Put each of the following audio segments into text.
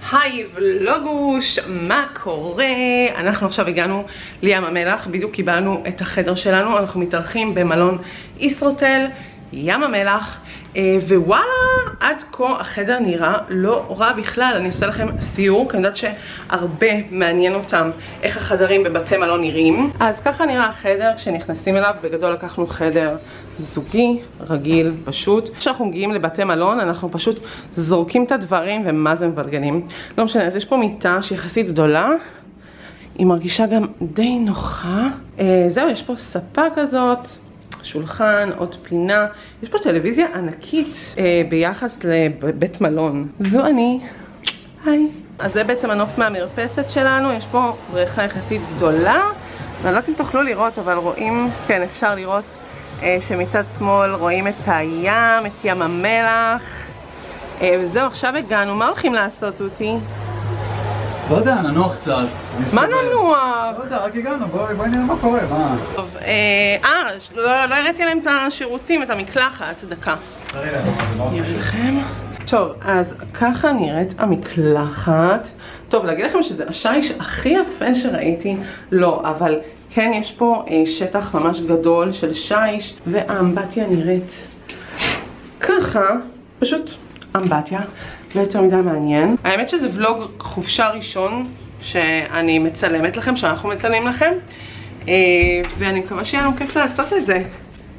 היי ולוגוש, מה קורה? אנחנו עכשיו הגענו לים המלח, בדיוק קיבלנו את החדר שלנו, אנחנו מתארחים במלון ישרוטל, ים המלח, ווואלה, עד כה החדר נראה לא רע בכלל. אני אעשה לכם סיור, כי אני יודעת שהרבה מעניין אותם איך החדרים בבתי מלון נראים. אז ככה נראה החדר כשנכנסים אליו. בגדול לקחנו חדר זוגי, רגיל, פשוט. כשאנחנו מגיעים לבתי מלון, אנחנו פשוט זורקים את הדברים ומה זה מבלגנים. לא משנה, אז יש פה מיטה שיחסית גדולה. היא מרגישה גם די נוחה. זהו, יש פה ספה כזאת. שולחן, עוד פינה, יש פה טלוויזיה ענקית ביחס לבית מלון. זו אני. היי. אז זה בעצם הנוף מהמרפסת שלנו, יש פה בריכה יחסית גדולה, ואני לא יודעת אם תוכלו לראות, אבל רואים, כן, אפשר לראות שמצד שמאל רואים את הים, את ים המלח. וזהו, עכשיו הגענו. מה הולכים לעשות אותי? לא יודע, ננוח קצת. מה ננוח? לא יודע, רק הגענו, בואי נראה מה קורה, מה? טוב, לא הראיתי להם את השירותים, את המקלחת, דקה. יביא לכם. טוב, אז ככה נראית המקלחת. טוב, להגיד לכם שזה השיש הכי יפה שראיתי, לא, אבל כן יש פה שטח ממש גדול של שיש, והאמבטיה נראית ככה, פשוט אמבטיה. לא יותר מדי מעניין. האמת שזה ולוג חופשה ראשון שאני מצלמת לכם, שאנחנו מצלמים לכם, ואני מקווה שיהיה לנו כיף לעשות את זה.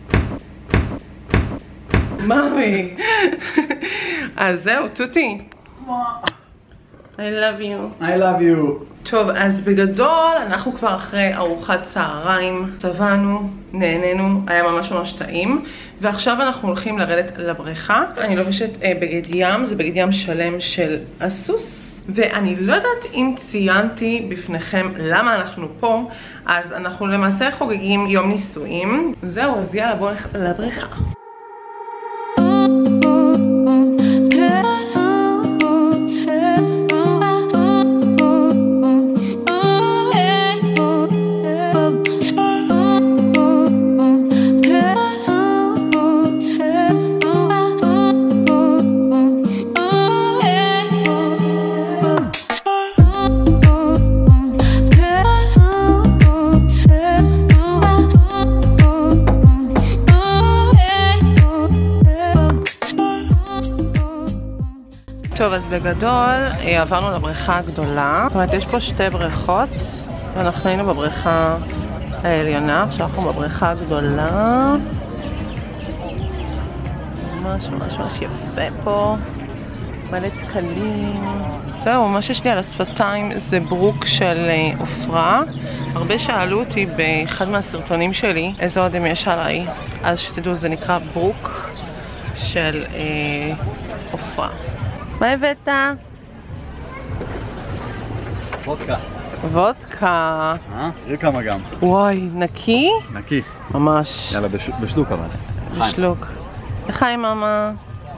מאמי. אז זהו, תותי. I love you. I love you. טוב, אז בגדול אנחנו כבר אחרי ארוחת צהריים, צבענו, נהנינו, היה ממש ממש טעים, ועכשיו אנחנו הולכים לרדת לבריכה. אני לובשת בגד ים, זה בגד ים שלם של אסוס, ואני לא יודעת אם ציינתי בפניכם למה אנחנו פה. אז אנחנו למעשה חוגגים יום נישואים. זהו, אז יאללה, בואו נלך לבריכה. טוב, אז בגדול עברנו לבריכה הגדולה. זאת אומרת, יש פה שתי בריכות, ואנחנו היינו בבריכה העליונה, עכשיו אנחנו בבריכה הגדולה. ממש ממש ממש יפה פה, מלא תקלים. זהו, מה שיש לי על השפתיים זה ברוק של עופרה. הרבה שאלו אותי באחד מהסרטונים שלי איזה אודם יש עליי, אז שתדעו, זה נקרא ברוק של עופרה. מה הבאת? וודקה. וודקה. תראי כמה גם. וואי, נקי? נקי. ממש. יאללה, בשלוק אבל. בשלוק. לחיים, מאמה.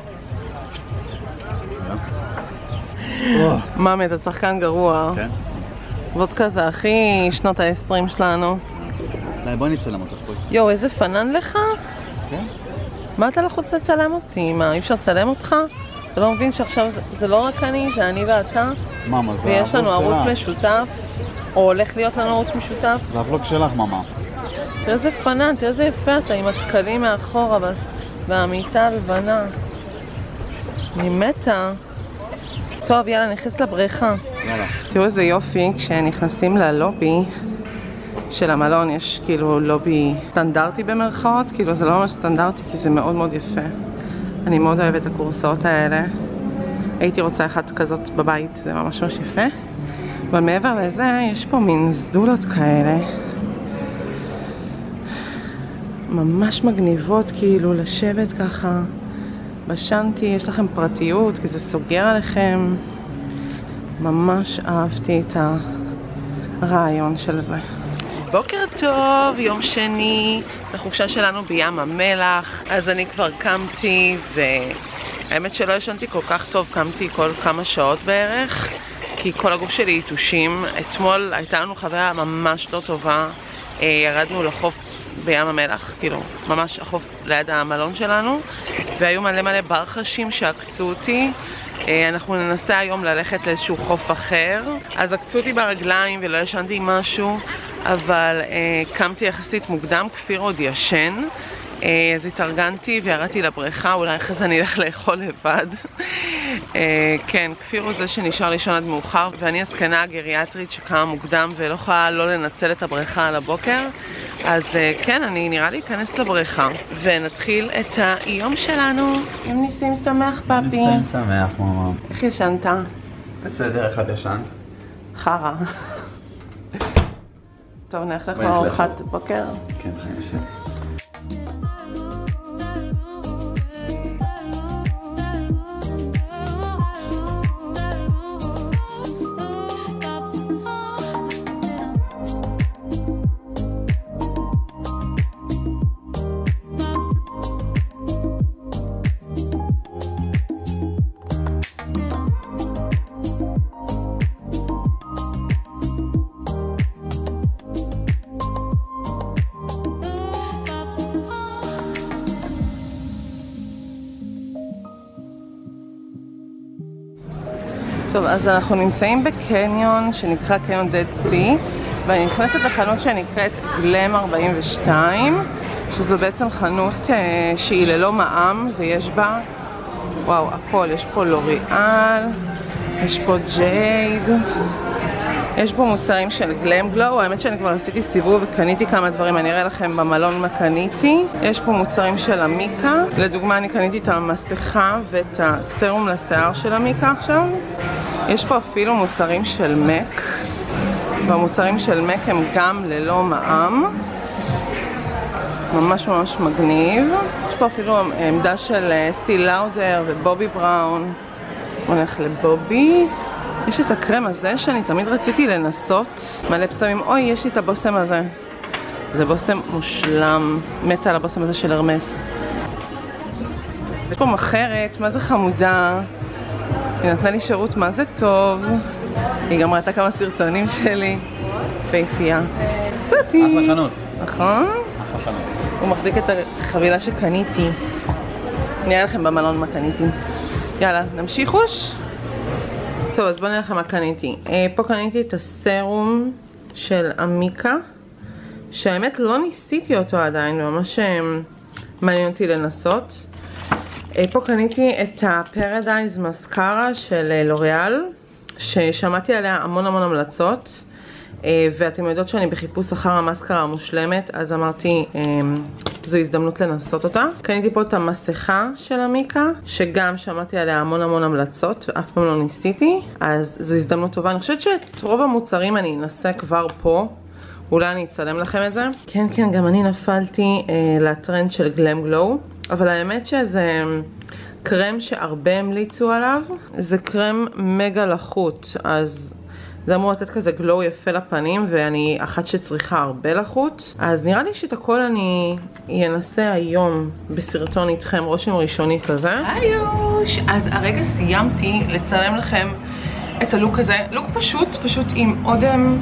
מאמי, אתה שחקן גרוע. כן. וודקה זה הכי שנות ה-20 שלנו. בואי נצלם אותך פה. יואו, איזה פנן לך? כן. מה אתה לחוץ לצלם אותי? מה, אי אפשר לצלם אותך? אתה לא מבין שעכשיו זה לא רק אני, זה אני ואתה? מאמה, זה ויש לנו ערוץ משותף, או הולך להיות לנו ערוץ משותף. זה הוולוג שלך, מאמה. תראה איזה פנן, תראה איזה יפה אתה עם התקלים מאחורה והמיטה הלבנה. אני מתה. טוב, יאללה, נכנס לבריכה. יאללה. תראו איזה יופי, כשנכנסים ללובי של המלון, יש כאילו לובי סטנדרטי במרכאות, כאילו זה לא ממש סטנדרטי, כי זה מאוד מאוד יפה. אני מאוד אוהבת את הקורסאות האלה. הייתי רוצה אחת כזאת בבית, זה ממש ממש יפה. אבל מעבר לזה, יש פה מין זדולות כאלה. ממש מגניבות, כאילו, לשבת ככה. בשנתי, יש לכם פרטיות, כי זה סוגר עליכם. ממש אהבתי את הרעיון של זה. בוקר טוב, יום שני, לחופשה שלנו בים המלח. אז אני כבר קמתי, והאמת שלא ישנתי כל כך טוב, קמתי כל כמה שעות בערך, כי כל הגוף שלי יתושים. אתמול הייתה לנו חוויה ממש לא טובה, ירדנו לחוף בים המלח, כאילו ממש החוף ליד המלון שלנו, והיו מלא מלא ברחשים שעקצו אותי, אנחנו ננסה היום ללכת לאיזשהו חוף אחר. אז עקצו אותי ברגליים ולא ישנתי משהו, אבל קמתי יחסית מוקדם, כפיר עוד ישן. אז התארגנתי וירדתי לבריכה, אולי אחרי זה אני אלך לאכול לבד. כן, כפיר הוא זה שנשאר לישון עד מאוחר, ואני הזקנה הגריאטרית שקמה מוקדם ולא יכולה לא לנצל את הבריכה על הבוקר. אז כן, אני נראה לי אכנס לבריכה ונתחיל את היום שלנו. יום ניסים שמח, פאפי. ניסים שמח, מאמא. איך ישנת? בסדר, איך את ישנת? חרה. טוב, נלך לך לארוחת בוקר. כן, חיים שלי. טוב, אז אנחנו נמצאים בקניון שנקרא קניון דד סי, ואני נכנסת לחנות שנקראת גלם 42, שזו בעצם חנות שהיא ללא מע"מ, ויש בה, וואו, הכל, יש פה לוריאל, יש פה ג'ייד, יש פה מוצרים של גלם גלו. האמת שאני כבר עשיתי סיבוב וקניתי כמה דברים, אני אראה לכם במלון מה קניתי. יש פה מוצרים של המיקה, לדוגמה אני קניתי את המסכה ואת הסרום לשיער של המיקה עכשיו. יש פה אפילו מוצרים של מק, והמוצרים של מק הם גם ללא מע"מ, ממש ממש מגניב. יש פה אפילו עמדה של סטיל לאודר ובובי בראון. הולך לבובי. יש את הקרם הזה שאני תמיד רציתי לנסות, מלא פסמים. אוי, יש לי את הבוסם הזה, זה בוסם מושלם, מתה על הבוסם הזה של הרמס. יש פה מחרת, מה זה חמודה, היא נתנה לי שירות מה זה טוב, היא גם ראתה כמה סרטונים שלי, פייפייה. תותי. אחלה חנות. נכון? אחלה חנות. הוא מחזיק את החבילה שקניתי. אני אראה לכם במלון מה קניתי. יאללה, נמשיכוש? טוב, אז בואו נראה לכם מה קניתי. פה קניתי את הסרום של המיקה, שהאמת לא ניסיתי אותו עדיין, ממש מעניין אותי לנסות. פה קניתי את הפרדייז מסקרה של לוריאל, ששמעתי עליה המון המון המלצות, ואתם יודעות שאני בחיפוש אחר המסקרה המושלמת, אז אמרתי זו הזדמנות לנסות אותה. קניתי פה את המסכה של המיקה, שגם שמעתי עליה המון המון המלצות ואף פעם לא ניסיתי, אז זו הזדמנות טובה. אני חושבת שאת רוב המוצרים אני אנסה כבר פה, אולי אני אצלם לכם את זה. כן, כן, גם אני נפלתי לטרנד של גלם גלו, אבל האמת שזה קרם שהרבה המליצו עליו. זה קרם מגה לחות, אז זה אמור לתת כזה גלו יפה לפנים, ואני אחת שצריכה הרבה לחות. אז נראה לי שאת הכל אני אנסה היום בסרטון איתכם, רושם ראשוני כזה. היוש! אז הרגע סיימתי לצלם לכם את הלוק הזה. לוק פשוט עם אודם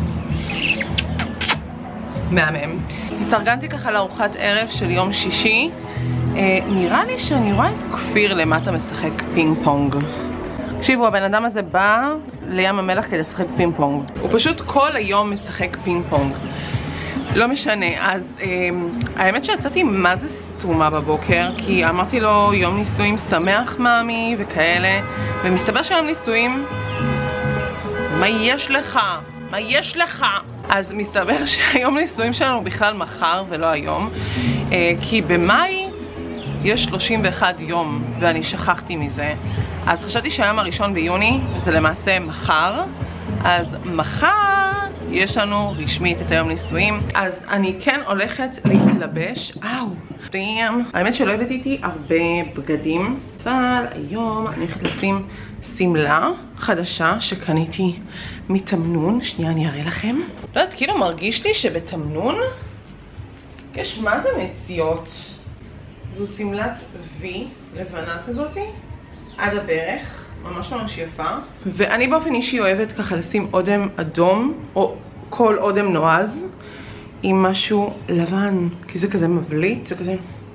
מהמם. התארגנתי ככה לארוחת ערב של יום שישי. נראה לי שאני רואה את כפיר למטה משחק פינג פונג. תקשיבו, הבן אדם הזה בא לים המלח כדי לשחק פינג פונג. הוא פשוט כל היום משחק פינג פונג. לא משנה, אז האמת שיצאתי מה זה סתומה בבוקר, כי אמרתי לו יום נישואים שמח מאמי וכאלה, ומסתבר שיום נישואים, מה יש לך? מה יש לך? אז מסתבר שהיום נישואים שלנו בכלל מחר ולא היום, כי במאי יש 31 יום ואני שכחתי מזה. אז חשבתי שהיום הראשון ביוני זה למעשה מחר, אז מחר יש לנו רשמית את היום נישואים. אז אני כן הולכת להתלבש. האמת שלא הבאתי איתי הרבה בגדים, אבל היום אני הולכת לשים סמלה חדשה שקניתי מתמנון. שנייה, אני אראה לכם. לא יודעת, כאילו מרגיש לי שבתמנון יש מה זה מציאות. זו סמלת V לבנה כזאתי עד הברך, ממש ממש יפה. ואני באופן אישי אוהבת ככה לשים אודם אדום או כל אודם נועז עם משהו לבן, כי זה כזה מבליט, זה כזה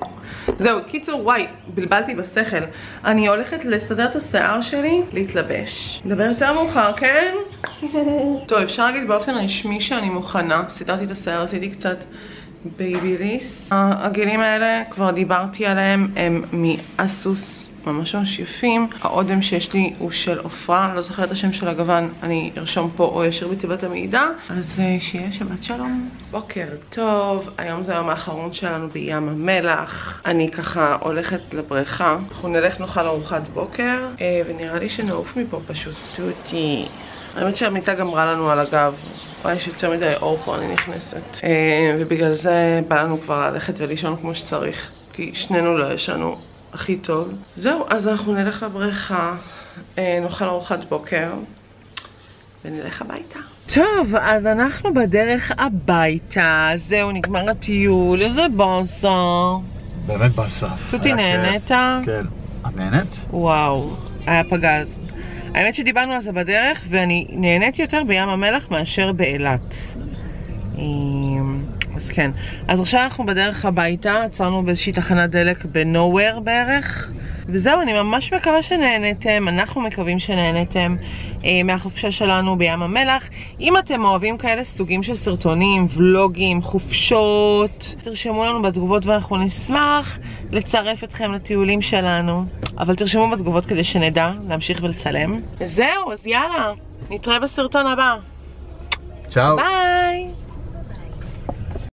זהו, קיצור, וואי, בלבלתי בשכל. אני הולכת לסדר את השיער שלי, להתלבש. נדבר יותר מאוחר, כן? טוב, אפשר להגיד באופן רשמי שאני מוכנה. סידרתי את השיער, עשיתי קצת בייביליס. הגילים האלה, כבר דיברתי עליהם, הם מאסוס. ממש ממש יפים. האודם שיש לי הוא של עופרה, לא זוכרת את השם של הגוון, אני ארשום פה או ישיר בתיבת המידע. אז שיהיה שבת שלום. בוקר טוב, היום זה היום האחרון שלנו בים המלח. אני ככה הולכת לבריכה, אנחנו נלך נאכל ארוחת בוקר, ונראה לי שנעוף מפה פשוט. תותי. האמת שהמיטה גמרה לנו על הגב. וואי, יש יותר מדי אור פה, אני נכנסת. ובגלל זה בא לנו כבר ללכת ולישון כמו שצריך, כי שנינו לא ישנו הכי טוב. זהו, אז אנחנו נלך לבריכה, נאכל ארוחת בוקר ונלך הביתה. טוב, אז אנחנו בדרך הביתה. זהו, נגמר הטיול. איזה באסה. באמת באסה. תותי, נהנית? כן. את נהנית? וואו, היה פגז. האמת שדיברנו על זה בדרך, ואני נהניתי יותר בים המלח מאשר באילת. אז כן. אז עכשיו אנחנו בדרך הביתה, עצרנו באיזושהי תחנת דלק בנוואר בערך. וזהו, אני ממש מקווה שנהנתם, אנחנו מקווים שנהנתם מהחופשה שלנו בים המלח. אם אתם אוהבים כאלה סוגים של סרטונים, ולוגים, חופשות, תרשמו לנו בתגובות ואנחנו נשמח לצרף אתכם לטיולים שלנו. אבל תרשמו בתגובות כדי שנדע להמשיך ולצלם. זהו, אז יאללה, נתראה בסרטון הבא. צ'או. ביי!